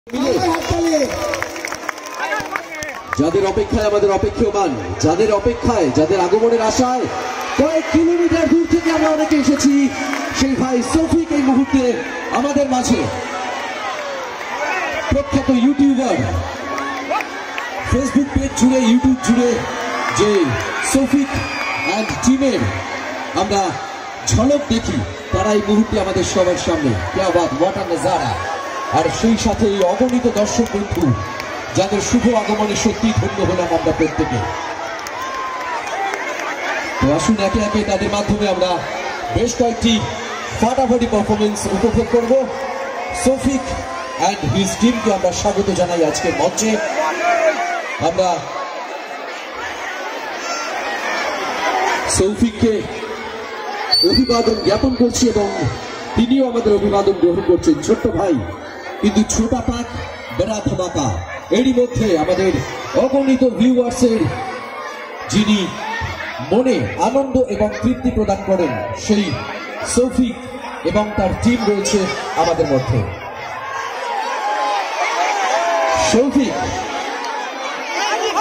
যাদের অপেক্ষায় আমাদের অপেক্ষমান, যাদের অপেক্ষায়, যাদের আগমনের আশায় কয়েক কিলোমিটার দূর থেকে আমরা অনেকে এসেছি, সেই ভাই সৌফিক এই মুহূর্তে আমাদের মাঝে। প্রখ্যাত ইউটিউবার, ফেসবুক পেজ জুড়ে, ইউটিউব জুড়ে যে সৌফিক অ্যান্ড টিমের আমরা ঝলক দেখি, তারা এই মুহূর্তে আমাদের সবার সামনে। ক্যা বাত, হোয়াট আ নজারা। আর সেই সাথে এই অগণিত দর্শক বন্ধু যাদের শুভ আগমনে সত্যি ধন্য হলাম আমরা প্রত্যেকে। তো আসুন একে একে তাদের মাধ্যমে আমরা বেশ কয়েকটি ফাটাফাটি পারফরমেন্স উপভোগ করব। সৌফিক অ্যান্ড হিজ টিমকে আমরা স্বাগত জানাই আজকের মঞ্চে। আমরা সৌফিককে অভিবাদন জ্ঞাপন করছি এবং তিনিও আমাদের অভিবাদন গ্রহণ করছেন। ছোট্ট ভাই কিন্তু ছোটা পাক বড়া ধামাকা। এরই মধ্যে আমাদের অগণিত ভিউয়ার্সের যিনি মনে আনন্দ এবং তৃপ্তি প্রদান করেন, সেই সৌফিক এবং তার টিম রয়েছে আমাদের মধ্যে। সৌফিক